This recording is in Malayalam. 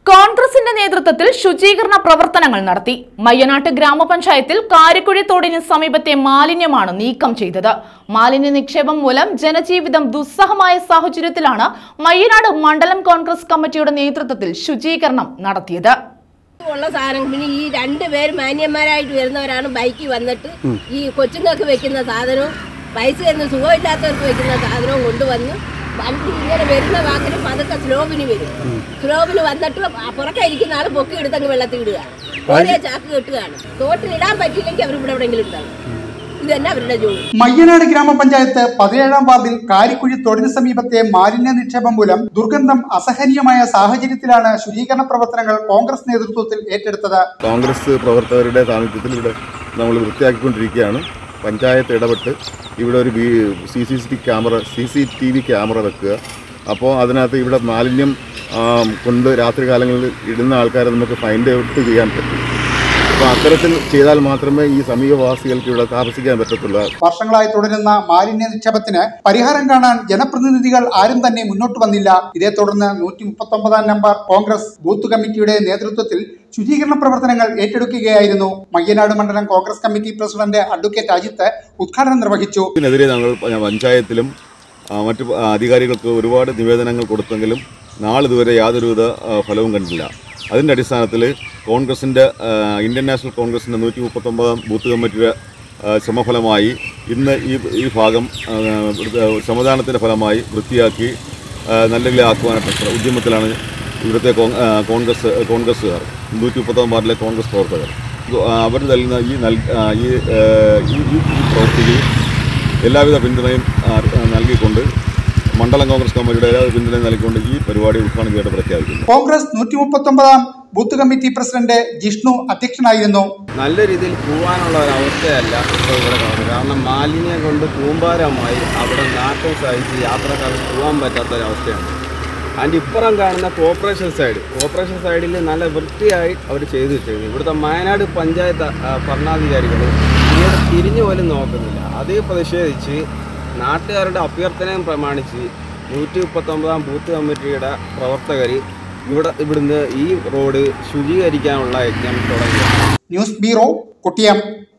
കോൺഗ്രസിന്റെ നേതൃത്വത്തിൽ ശുചീകരണ പ്രവർത്തനങ്ങൾ നടത്തി. മയ്യനാട്ട് ഗ്രാമപഞ്ചായത്തിൽ കാരിക്കുഴി തോടിന് സമീപത്തെ മാലിന്യമാണ് നീക്കം ചെയ്തത്. മാലിന്യ നിക്ഷേപം മൂലം ജനജീവിതം ദുസ്സഹമായ സാഹചര്യത്തിലാണ് മയ്യനാട് മണ്ഡലം കോൺഗ്രസ് കമ്മിറ്റിയുടെ നേതൃത്വത്തിൽ ശുചീകരണം നടത്തിയത്. പിന്നെ ഈ രണ്ടുപേരും മാന്യന്മാരായിട്ട് വരുന്നവരാണ് ബൈക്കിൽ വന്നിട്ട് ഈ കൊച്ചുങ്ങൾക്ക് വെക്കുന്ന സാധനവും പൈസ എന്ന് സുഖമില്ലാത്തവർക്ക് വെക്കുന്ന സാധനവും കൊണ്ടുവന്ന് വണ്ടി ഇങ്ങനെ വരുന്ന വാക്കിന് പതുക്കെ സ്ലോബിന് വരും. സ്ലോബിന് വന്നിട്ട് പുറക്കെ ഇരിക്കുന്ന ആൾ പൊക്കി എടുത്തങ്ങ് വെള്ളത്തിൽ ഇടുക, ഒരേ ചാക്ക് കെട്ടുകയാണ്. തോട്ടിലിടാൻ പറ്റിയില്ലെങ്കിൽ അവർ ഇവിടെ എവിടെയെങ്കിലും ഉണ്ടാവും. ഇത് തന്നെ അവരുടെ ജോലി. മയ്യനാട് ഗ്രാമപഞ്ചായത്ത് 17-ാം വാർഡിൽ കാരിക്കുഴി തോടിന് സമീപത്തെ മാലിന്യ നിക്ഷേപം മൂലം ദുർഗന്ധം അസഹനീയമായ സാഹചര്യത്തിലാണ് ശുചീകരണ പ്രവർത്തനങ്ങൾ കോൺഗ്രസ് നേതൃത്വത്തിൽ ഏറ്റെടുത്തത്. കോൺഗ്രസ് പ്രവർത്തകരുടെ സാന്നിധ്യത്തിൽ ഇവിടെ നമ്മൾ വൃത്തിയാക്കിക്കൊണ്ടിരിക്കുകയാണ്. പഞ്ചായത്ത് ഇടപെട്ട് ഇവിടെ ഒരു CCTV ക്യാമറ വെക്കുക. അപ്പോൾ അതിനകത്ത് ഇവിടെ മാലിന്യം കൊണ്ട് രാത്രി കാലങ്ങളിൽ ഇടുന്ന ആൾക്കാരെ നമുക്ക് ഫൈൻഡ് ഔട്ട് ചെയ്യാൻ പറ്റും. അപ്പോൾ അത്തരത്തിൽ ചെയ്താൽ മാത്രമേ ഈ സമീപവാസികൾക്ക് ഇവിടെ താമസിക്കാൻ പറ്റത്തുള്ളൂ. വർഷങ്ങളായി തുടരുന്ന മാലിന്യ നിക്ഷേപത്തിന് പരിഹാരം കാണാൻ ജനപ്രതിനിധികൾ ആരും തന്നെ മുന്നോട്ട് വന്നില്ല. ഇതേ തുടർന്ന് 139-ാം നമ്പർ കോൺഗ്രസ് ബൂത്ത് കമ്മിറ്റിയുടെ നേതൃത്വത്തിൽ ശുചീകരണ പ്രവർത്തനങ്ങൾ ഏറ്റെടുക്കുകയായിരുന്നു. മയ്യനാട് മണ്ഡലം Congress committee president advocate Ajith ഉദ്ഘാടനം നിർവഹിച്ചു. ഇതിനെതിരെ ഞങ്ങൾ പഞ്ചായത്തിലും മറ്റു അധികാരികൾക്ക് ഒരുപാട് നിവേദനങ്ങൾ കൊടുത്തെങ്കിലും നാളിതുവരെ യാതൊരുവിധ ഫലവും കണ്ടില്ല. അതിൻ്റെ അടിസ്ഥാനത്തിൽ കോൺഗ്രസിൻ്റെ ഇന്ത്യൻ നാഷണൽ കോൺഗ്രസിൻ്റെ 139-ാം ബൂത്ത് കമ്മിറ്റിയുടെ ശ്രമഫലമായി ഇന്ന് ഈ ഭാഗം ശ്രമദാനത്തിൻ്റെ ഫലമായി വൃത്തിയാക്കി നല്ല രീതിയിലാക്കുവാനായിട്ട് ഉദ്യമത്തിലാണ് ഇവിടുത്തെ കോൺഗ്രസ്സുകാർ, 139-ാം വാർഡിലെ കോൺഗ്രസ് പ്രവർത്തകർ. അവർ നൽകുന്ന ഈ പ്രവൃത്തിക്ക് എല്ലാവിധ പിന്തുണയും നൽകിക്കൊണ്ട് മണ്ഡലം കോൺഗ്രസ് കമ്മിറ്റിയുടെ എല്ലാവിധ പിന്തുണയും നൽകിക്കൊണ്ട് ഈ പരിപാടി ഉദ്ഘാടനം ചെയ്തിട്ട് പ്രഖ്യാപിക്കുന്നു. കോൺഗ്രസ് 139-ാം ബൂത്ത് കമ്മിറ്റി പ്രസിഡന്റ് ജിഷ്ണു അധ്യക്ഷനായിരുന്നു. നല്ല രീതിയിൽ പോകാനുള്ള ഒരു അവസ്ഥയല്ല ഇപ്പോൾ ഇവിടെ കാണുന്നത്. കാരണം മാലിന്യം കൊണ്ട് കൂമ്പാരമായി അവിടെ നാട്ടം സഹിച്ച് യാത്രക്കാർക്ക് പോകാൻ പറ്റാത്തൊരവസ്ഥയാണ്. അതിൻ്റെ ഇപ്പുറം കാണുന്ന കോർപ്പറേഷൻ സൈഡിൽ നല്ല വൃത്തിയായി അവർ ചെയ്തു വെച്ചിരുന്നു. ഇവിടുത്തെ വയനാട് പഞ്ചായത്ത് ഭരണാധികാരികൾ ഇവിടെ തിരിഞ്ഞു പോലും നോക്കുന്നില്ല. അതേ പ്രതിഷേധിച്ച് നാട്ടുകാരുടെ അഭ്യർത്ഥനയും പ്രമാണിച്ച് 139-ാം ബൂത്ത് കമ്മിറ്റിയുടെ പ്രവർത്തകർ ഇവിടുന്ന് ഈ റോഡ് ശുചീകരിക്കാനുള്ള യജ്ഞം തുടങ്ങി. News bureau, Kottiyam.